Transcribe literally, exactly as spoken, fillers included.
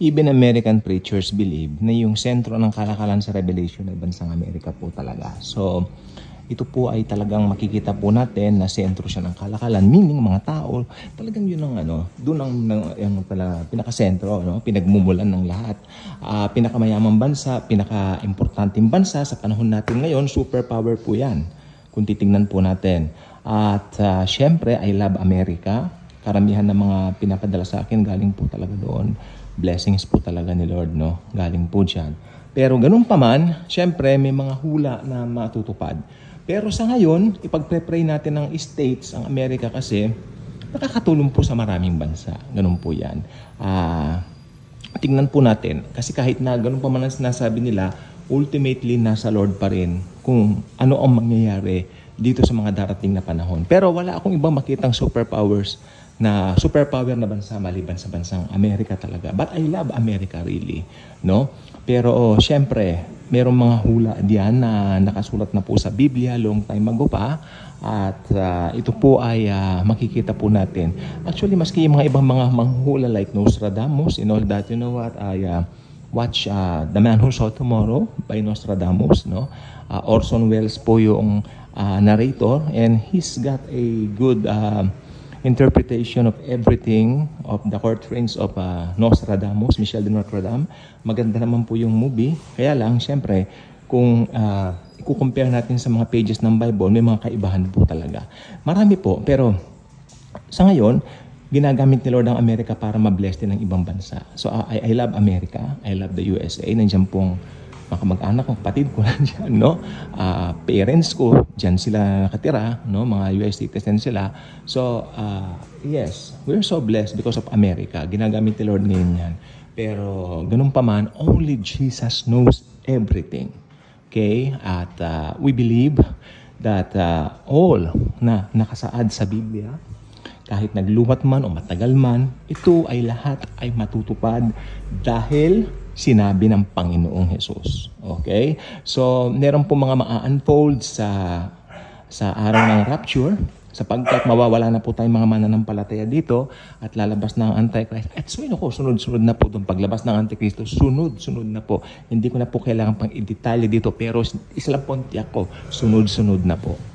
even American preachers believe na yung sentro ng kalakalan sa Revelation ay bansang Amerika po talaga. So, ito po ay talagang makikita po natin na sentro siya ng kalakalan, meaning mga tao, talagang yun ang ano, doon ang, ang talaga, pinakasentro, no? Pinagmumulan ng lahat. Uh, pinakamayamang bansa, pinaka-importanting bansa sa panahon natin ngayon, superpower po yan, kung titingnan po natin. At uh, syempre, I love America. Karamihan ng mga pinapadala sa akin, galing po talaga doon. Blessings po talaga ni Lord, no? Galing po dyan. Pero ganun pa man, syempre, may mga hula na matutupad. Pero sa ngayon, ipagpre-pray natin ng states, ang Amerika kasi, nakakatulong po sa maraming bansa. Ganun po yan. Uh, tingnan po natin, kasi kahit na ganun pa man ang sinasabi nila, ultimately nasa Lord pa rin kung ano ang mangyayari dito sa mga darating na panahon. Pero wala akong ibang makitang superpowers na superpower na bansa maliban sa bansang Amerika talaga. But I love America really, no? Pero oh, syempre, merong mga hula diyan na nakasulat na po sa Biblia long time ago pa. At uh, ito po ay uh, makikita po natin. Actually, maski yung mga ibang mga manghula like Nostradamus and all that, you know what, I uh, watch uh, The Man Who Saw Tomorrow by Nostradamus, no? Uh, Orson Welles po yung uh, narrator, and he's got a good uh, interpretation of everything of the quatrains of uh, Nostradamus, Michel de Notre Dame. Maganda naman po yung movie. Kaya lang, syempre, kung uh, i-compare natin sa mga pages ng Bible, may mga kaibahan po talaga. Marami po, pero sa ngayon, ginagamit ni Lord ang Amerika para ma-bless din ng ibang bansa. So, uh, I, I love America. I love the U S A. Nandiyan pong mga mag-anak ko, kapatid ko nandiyan, no? Uh, parents ko, dyan sila nakatira, no? Mga U S citizen sila. So, uh, yes, we're so blessed because of America. Ginagamit ni Lord ngayon yan. Pero, ganun pa man, only Jesus knows everything. Okay? At uh, we believe that uh, all na nakasaad sa Biblia, kahit naglumat man o matagal man, ito ay lahat ay matutupad dahil sinabi ng Panginoong Hesus. Okay? So, meron po mga ma-unfold sa sa araw ng rapture, sapagkat mawawala na po tayong mga mananampalataya dito at lalabas na ang Antichrist. At so, yun ako, sunod-sunod na po itong paglabas ng Antikristo. Sunod-sunod na po. Hindi ko na po kailangan pang i-detalye dito, pero isa lang po ang tiyak ko, sunod-sunod na po.